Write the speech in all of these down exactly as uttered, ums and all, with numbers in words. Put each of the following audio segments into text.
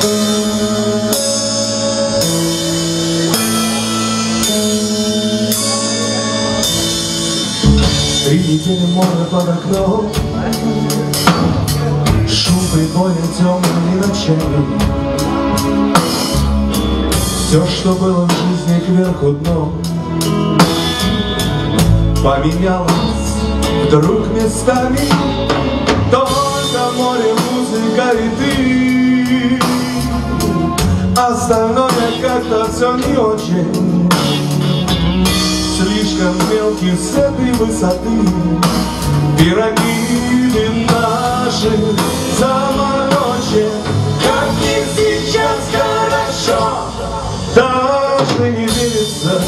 Три недели море под окном, шум прибоя темными ночами. Все, что было в жизни, кверху дном, поменялось вдруг местами. Только море, музыка и ты. Остальное как-то все не очень. Слишком мелкий с этой высоты. Пирамиды наши заморочен. Как мне сейчас хорошо, даже не верится,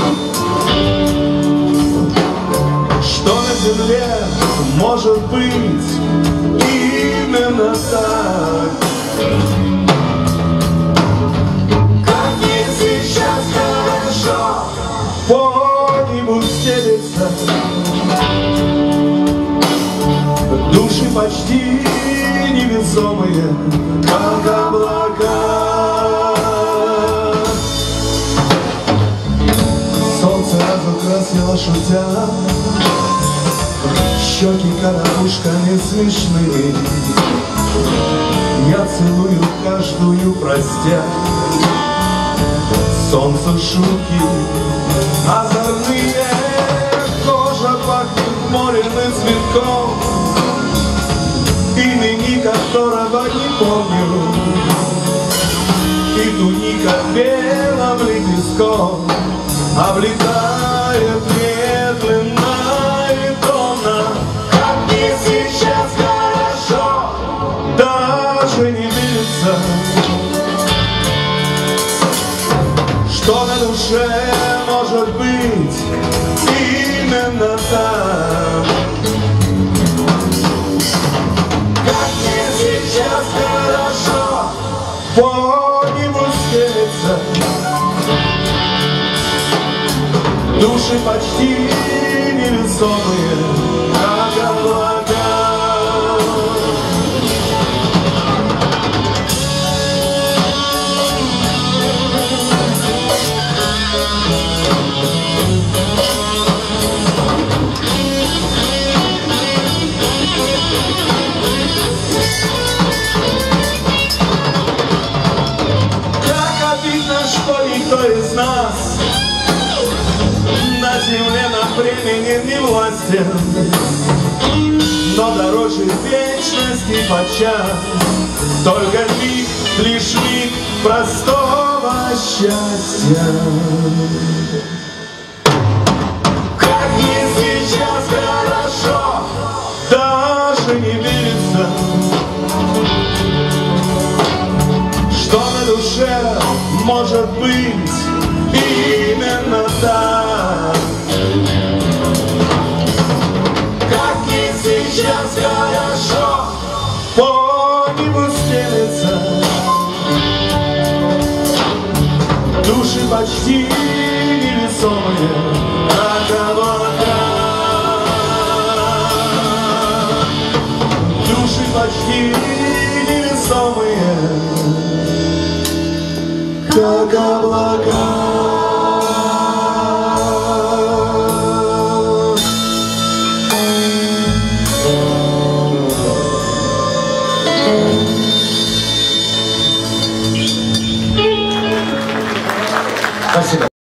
что на земле может быть именно так. Как мне сейчас хорошо, по небу стелется, души почти невесомые, как облака. Солнце разукрасило, шутя, щеки коробушками смешные. Я целую каждую, простя, солнце шутки озорные. Кожа пахнет морем и цветком, имени которого не помню, и туника белым лепестком облетает медленно и томно. Как мне сейчас хорошо, даже не верится, что на душе может быть именно так. Как мне сейчас хорошо, по небу стелется, души почти невесомые, как облака. Как обидно, что никто из нас на земле над временем не властен, но дороже вечности подчас только миг, лишь миг простого счастья. Как мне сейчас хорошо, даже не верится, что на душе может быть именно так. Как мне сейчас хорошо, по небу стелется, души почти невесомые, как облака. Души почти невесомые, как облака. Спасибо.